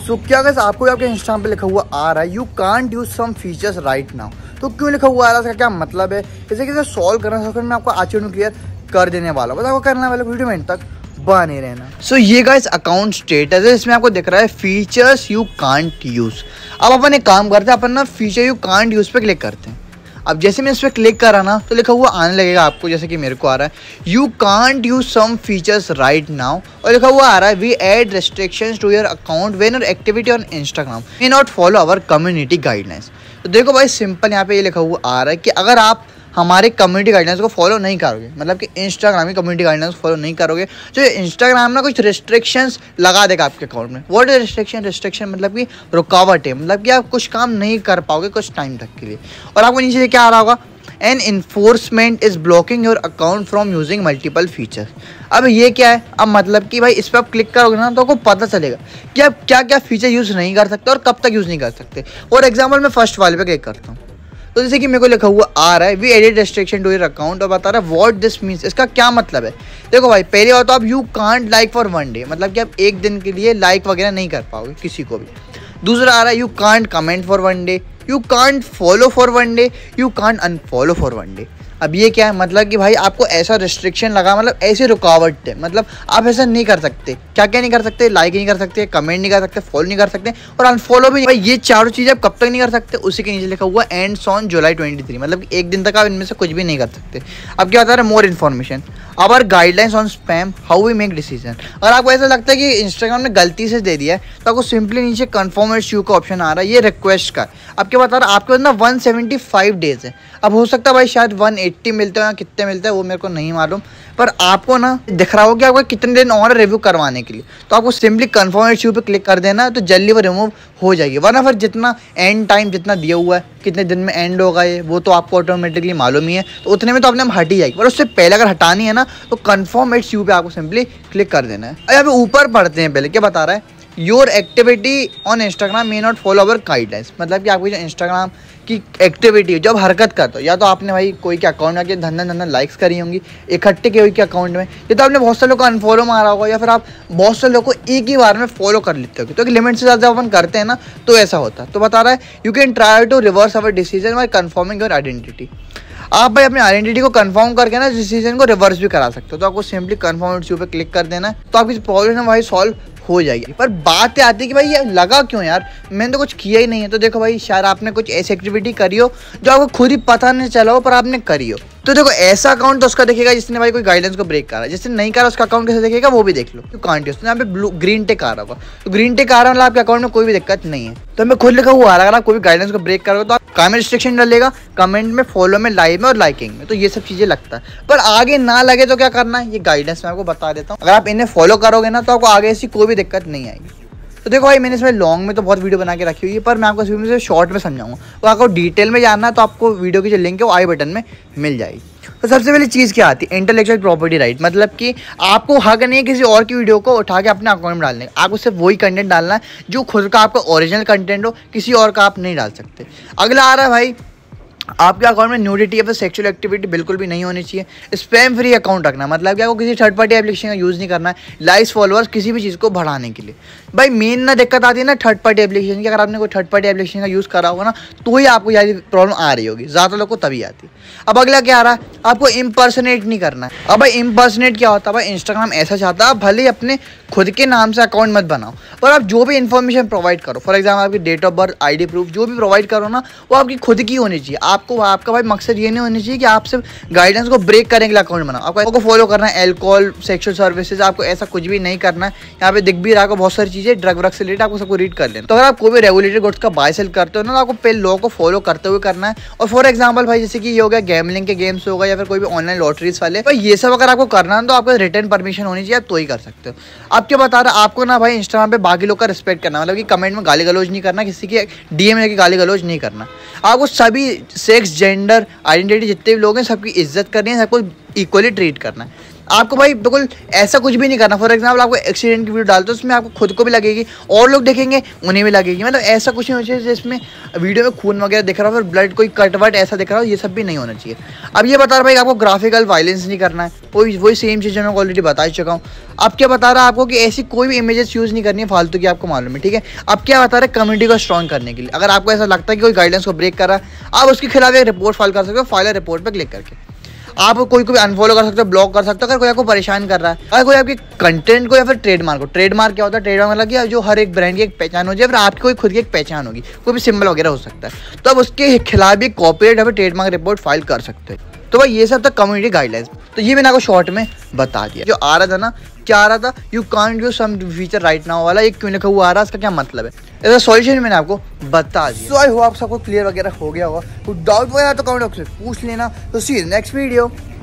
सो क्या गाइस आपको आपके इंस्टाग्राम पे लिखा हुआ आ रहा है you can't use some features right now. तो क्यों लिखा हुआ आ रहा है, इसका क्या मतलब है, इसे कैसे सॉल्व करना है, मैं आपको आज क्लियर कर देने वाला हूँ। बस आपको करने वाला वीडियो में एंड तक बने रहना। सो ये गाइस अकाउंट स्टेटस है, इसमें आपको दिख रहा है फीचर्स यू कांट यूज। अब अपन एक काम करते हैं, अपन ना फीचर यू कांट यूज पे क्लिक करते हैं। अब जैसे मैं इस पर क्लिक करा ना तो लिखा हुआ आने लगेगा आपको, जैसे कि मेरे को आ रहा है you can't use some features right now, और लिखा हुआ आ रहा है we add restrictions to your account when your activity on Instagram may not follow our community guidelines. तो देखो भाई सिंपल यहाँ पे ये लिखा हुआ आ रहा है कि अगर आप हमारे कम्युनिटी गाइडलाइंस को फॉलो नहीं करोगे, मतलब कि इंस्टाग्राम की कम्युनिटी गाइडलाइंस को फॉलो नहीं करोगे, तो इंस्टाग्राम ना कुछ रिस्ट्रिक्शंस लगा देगा आपके अकाउंट में। व्हाट इज रिस्ट्रिक्शन मतलब कि रुकावट है, मतलब कि आप कुछ काम नहीं कर पाओगे कुछ टाइम तक के लिए। और आपको नीचे क्या आ रहा होगा, an enforcement is blocking your account from using multiple features. अब ये क्या है, अब मतलब कि भाई इस पर आप क्लिक करोगे ना तो आपको पता चलेगा कि आप क्या क्या फीचर यूज़ नहीं कर सकते और कब तक यूज़ नहीं कर सकते। और एग्जाम्पल मैं फर्स्ट वाले पे क्लिक करता हूँ तो जैसे कि मेरे को लिखा हुआ आ रहा है we edit restriction to your account, और बता रहा है व्हाट दिस मीन्स, इसका क्या मतलब है। देखो भाई पहली बात तो आप you can't like for one day, मतलब कि आप एक दिन के लिए लाइक वगैरह नहीं कर पाओगे किसी को भी। दूसरा आ रहा है you can't comment for one day, you can't follow for one day, you can't unfollow for one day. अब ये क्या है, मतलब कि भाई आपको ऐसा रिस्ट्रिक्शन लगा, मतलब ऐसी रुकावट है, मतलब आप ऐसा नहीं कर सकते। क्या क्या नहीं कर सकते, लाइक नहीं कर सकते, कमेंट नहीं कर सकते, फॉलो नहीं कर सकते और अनफॉलो भी नहीं। भाई ये चारों चीज़ें आप कब तक नहीं कर सकते, उसी के नीचे लिखा हुआ एंड्स ऑन जुलाई 23, मतलब कि एक दिन तक आप इनमें से कुछ भी नहीं कर सकते। अब क्या बता रहा है more information our guidelines on spam how we make decision. अगर आपको ऐसा लगता है कि इंस्टाग्राम ने गलती से दे दिया है तो आपको सिंपली नीचे कन्फर्म एट यू का ऑप्शन आ रहा है, ये रिक्वेस्ट का। अब क्या बता रहा है आपके पास ना 175 डेज है। अब हो सकता है भाई शायद 180 मिलते हैं या कितने मिलते हैं वो मेरे को नहीं मालूम, पर आपको ना दिख रहा हो कि आपको कितने दिन और रिव्यू करवाने के लिए, तो आपको सिंपली कन्फर्म इश्यू पे क्लिक कर देना तो जल्दी वो रिमूव हो जाएगी। वरना फिर जितना एंड टाइम जितना दिया हुआ है कितने दिन में एंड होगा ये वो तो आपको ऑटोमेटिकली मालूम ही है, तो उतने में तो अपने हट ही जाएगी। पर उससे पहले अगर हटानी है ना तो कन्फर्म इश्यू पे आपको सिंपली क्लिक कर देना है। यहाँ पे ऊपर पढ़ते हैं पहले क्या बता रहा है your activity on Instagram may not follow our guidelines, मतलब कि आपकी जो इंस्टाग्राम की एक्टिविटी है जब हरकत करते हो, या तो आपने भाई कोई के अकाउंट में धंधा लाइक्स करी होंगी इकट्ठे की हुई के अकाउंट में, या तो आपने बहुत सारे लोग को अनफॉलो मारा होगा, या फिर आप बहुत सारे लोग को एक ही बार में फॉलो कर लेते हो। तो एक लिमिट से ज़्यादा अपन करते हैं ना तो ऐसा होता है। तो बता रहा है you can try to reverse our decision by confirming your identity. आप भाई अपनी आइडेंटिटी को कंफर्म करके ना डिसीजन को रिवर्स भी करा सकते हो। तो आपको सिंपली कंफर्म इश्यू पे क्लिक कर देना है तो आपकी प्रॉब्लम है भाई सॉल्व हो जाएगी। पर बात आती है कि भाई ये लगा क्यों यार, मैंने तो कुछ किया ही नहीं है। तो देखो भाई शायद आपने कुछ ऐसी एक्टिविटी करी हो जो आपको खुद ही पता नहीं चला हो पर आपने करी हो। तो देखो ऐसा अकाउंट तो उसका देखेगा जिसने भाई कोई गाइडेंस को ब्रेक करा, जिसने नहीं करा उसका अकाउंट कैसे देखेगा वो भी देख लो। तो कांट यूज, यहाँ पे ब्लू ग्रीन टिक आ रहा होगा, तो ग्रीन टिक आ रहा है मतलब आपके अकाउंट में कोई भी दिक्कत नहीं है। तो हमें खुद लिखा हुआ आ रहा है अगर आप कोई भी गाइडेंस को ब्रेक करोगे तो आप काम में रिस्ट्रिक्शन डलेगा, कमेंट में, फॉलो में, लाइव में और लाइकिंग में, तो ये सब चीजें लगता है। पर आगे ना लगे तो क्या करना है ये गाइडेंस मैं आपको बता देता हूँ। अगर आप इन्हें फॉलो करोगे ना तो आपको आगे ऐसी कोई भी दिक्कत नहीं आएगी। तो देखो भाई मैंने इसमें लॉन्ग में तो बहुत वीडियो बना के रखी हुई है, पर मैं आपको इस वीडियो में शॉर्ट में समझाऊंगा। तो आपको डिटेल में जानना है तो आपको वीडियो की जो लिंक है वो आई बटन में मिल जाएगी। तो सबसे पहले चीज़ क्या आती है इंटेलेक्चुअल प्रॉपर्टी राइट, मतलब कि आपको हक नहीं है किसी और की वीडियो को उठा के अपने अकाउंट में डालने का। आपको सिर्फ वही कंटेंट डालना है जो खुद का आपका ओरिजिनल कंटेंट हो, किसी और का आप नहीं डाल सकते। अगला आ रहा है भाई आपके अकाउंट में न्यूडिटी या फिर सेक्सुअल एक्टिविटी बिल्कुल भी नहीं होनी चाहिए। स्पैम फ्री अकाउंट रखना, मतलब कि आपको किसी थर्ड पार्टी एप्लीकेशन का यूज़ नहीं करना है लाइक्स फॉलोअर्स किसी भी चीज़ को बढ़ाने के लिए। भाई मेन ना दिक्कत आती है ना थर्ड पार्टी एप्लीकेशन की। अगर आपने कोई थर्ड पार्टी एप्लीकेशन का यूज़ करा होगा ना तो ही आपको यार प्रॉब्लम आ रही होगी, ज़्यादा लोग को तभी आती है। अब अगला क्या आ रहा है आपको इम्पर्सनेट नहीं करना है। अब भाई इम्पर्सनेट क्या होता है, भाई इंस्टाग्राम ऐसा चाहता है आप भले ही अपने खुद के नाम से अकाउंट मत बनाओ पर आप जो भी इन्फॉर्मेशन प्रोवाइड करो, फॉर एग्जाम्पल आपकी date of birth, ID proof जो भी प्रोवाइड करो ना वो आपकी खुद की होनी चाहिए। आपको आपका भाई मकसद ये नहीं होनी चाहिए कि आप सिर्फ गाइडेंस को ब्रेक करने के लिए अकाउंट बनाओ। आपको फॉलो करना है एल्कोहल, सेक्सुअल सर्विसेज, आपको ऐसा कुछ भी नहीं करना है। यहाँ पे दिख भी रहा है बहुत सारी चीज़ें ड्रग व्रग से रिलेटेड, आपको सबको रीड कर लेना। तो अगर आप कोई भी रेगुलेटेड गुड्स का बाय सेल करते हो ना तो आपको पहले लॉ को फॉलो करते हुए करना है। और फॉर एग्जाम्पल भाई जैसे कि ये हो गया गैमलिंग के गेम्स होगा या फिर कोई भी ऑनलाइन लॉटरीज वाले, तो ये सब अगर आपको करना है तो आपको रिटर्न परमिशन होनी चाहिए, आप तो ही कर सकते हो। अब क्या बता रहा है आपको ना भाई इंस्टाग्राम पे बाकी लोग का रिस्पेक्ट करना, मतलब कि कमेंट में गाली गलौज नहीं करना, किसी की DM में गाली गलौज नहीं करना। आपको सभी सेक्स, जेंडर, आइडेंटिटी जितने भी लोग हैं सबकी इज्जत करनी है, सबको इक्वली ट्रीट करना है। आपको भाई बिल्कुल ऐसा कुछ भी नहीं करना। फॉर एग्जाम्पल आपको एक्सीडेंट की वीडियो डालते हो, उसमें आपको खुद को भी लगेगी और लोग देखेंगे उन्हें भी लगेगी। मतलब ऐसा कुछ नहीं होना चाहिए जिसमें वीडियो में खून वगैरह दिख रहा हो, फिर ब्लड कोई कट वट ऐसा दिख रहा हो, ये सब भी नहीं होना चाहिए। अब ये बता रहा भाई आपको ग्राफिकल वायलेंस नहीं करना है, वही सेम चीज़ मैं ऑलरेडी बता चुका हूँ। अब क्या बता रहा है आपको कि ऐसी कोई भी इमेजेस यूज़ नहीं करनी है फालतू की, आपको मालूम है, ठीक है। अब क्या बता रहा है कम्युनिटी को स्ट्रॉन्ग करने के लिए, अगर आपको ऐसा लगता है कि कोई गाइडेंस को ब्रेक कर रहा है, आप उसके खिलाफ एक रिपोर्ट फाइल कर सकते हो। फाइल रिपोर्ट पर क्लिक करके आप कोई को भी अनफॉलो कर सकते हो, ब्लॉक कर सकते हो अगर कोई आपको परेशान कर रहा है। अगर कोई आपके कंटेंट को या फिर ट्रेडमार्क को, ट्रेडमार्क क्या होता है, ट्रेडमार्क मतलब कि जो हर एक ब्रांड की एक पहचान हो जाए, फिर आपकी कोई खुद की एक पहचान होगी, कोई भी सिंबल वगैरह हो सकता है, तो आप उसके खिलाफ भी कॉपीराइट या फिर ट्रेडमार्क रिपोर्ट फाइल कर सकते हैं। तो भाई ये सब था कम्युनिटी गाइडलाइंस। तो ये मैंने आपको शॉर्ट में बता दिया। जो आ रहा था ना, क्या आ रहा था, you can't use some feature right now वाला, ये क्यों लिखा हुआ आ रहा है, इसका क्या मतलब है, इसका सॉल्यूशन मैंने आपको बता दिया। सो आई होप आपको क्लियर वगैरह हो गया होगा। कुछ डाउट वगैरह तो कमेंट बॉक्स में पूछ लेना। तो सी यू नेक्स्ट वीडियो।